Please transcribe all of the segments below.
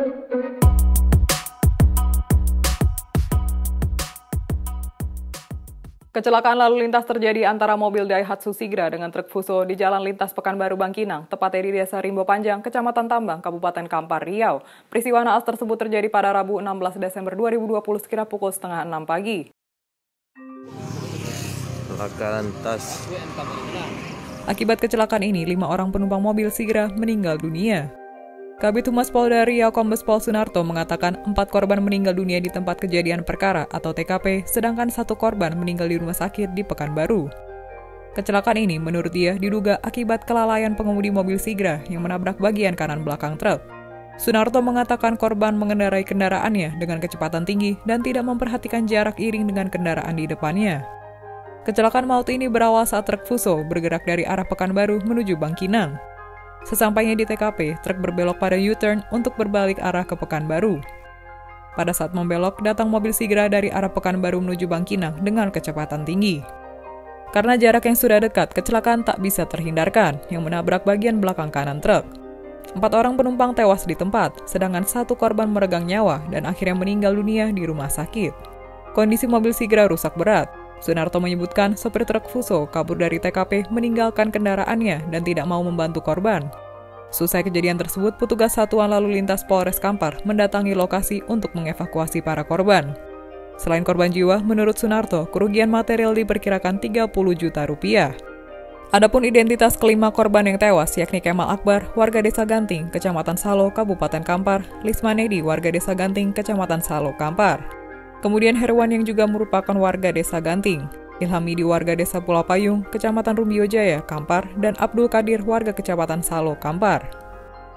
Kecelakaan lalu lintas terjadi antara mobil Daihatsu Sigra dengan truk Fuso di Jalan Lintas Pekanbaru Bangkinang, tepatnya di Desa Rimbo Panjang, Kecamatan Tambang, Kabupaten Kampar, Riau. Peristiwa naas tersebut terjadi pada Rabu 16 Desember 2020 sekira pukul setengah 6 pagi. Akibat kecelakaan ini, 5 orang penumpang mobil Sigra meninggal dunia. Kabid Humas Polda Riau Kombes Pol Sunarto mengatakan 4 korban meninggal dunia di tempat kejadian perkara atau TKP, sedangkan 1 korban meninggal di rumah sakit di Pekanbaru. Kecelakaan ini menurut dia diduga akibat kelalaian pengemudi mobil Sigra yang menabrak bagian kanan belakang truk. Sunarto mengatakan korban mengendarai kendaraannya dengan kecepatan tinggi dan tidak memperhatikan jarak iring dengan kendaraan di depannya. Kecelakaan maut ini berawal saat truk Fuso bergerak dari arah Pekanbaru menuju Bangkinang. Sesampainya di TKP, truk berbelok pada U-turn untuk berbalik arah ke Pekanbaru. Pada saat membelok, datang mobil Sigra dari arah Pekanbaru menuju Bangkinang dengan kecepatan tinggi. Karena jarak yang sudah dekat, kecelakaan tak bisa terhindarkan, yang menabrak bagian belakang kanan truk. 4 orang penumpang tewas di tempat, sedangkan 1 korban meregang nyawa dan akhirnya meninggal dunia di rumah sakit. Kondisi mobil Sigra rusak berat. Sunarto menyebutkan sopir truk Fuso kabur dari TKP meninggalkan kendaraannya dan tidak mau membantu korban. Selesai kejadian tersebut, petugas Satuan Lalu Lintas Polres Kampar mendatangi lokasi untuk mengevakuasi para korban. Selain korban jiwa, menurut Sunarto, kerugian material diperkirakan 30 juta rupiah. Adapun identitas kelima korban yang tewas yakni Kemal Akbar, warga Desa Ganting, Kecamatan Salo, Kabupaten Kampar, Lismanedi, warga Desa Ganting, Kecamatan Salo, Kampar. Kemudian Herwan yang juga merupakan warga Desa Ganting, Ilhamidi warga Desa Pulau Payung, Kecamatan Rumbio Jaya, Kampar, dan Abdul Qadir warga Kecamatan Salo, Kampar.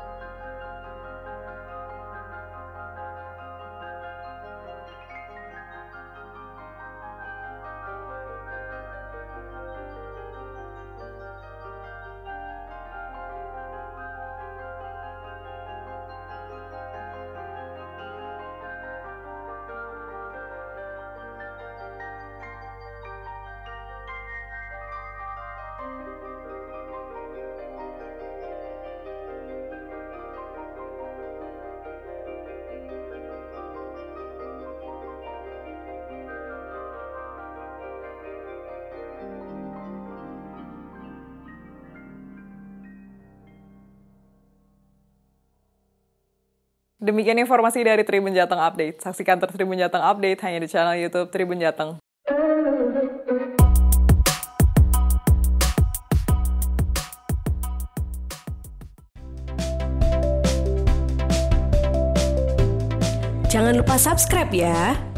Demikian informasi dari Tribun Jateng Update. Saksikan terus Tribun Jateng Update hanya di channel YouTube Tribun Jateng. Jangan lupa subscribe ya.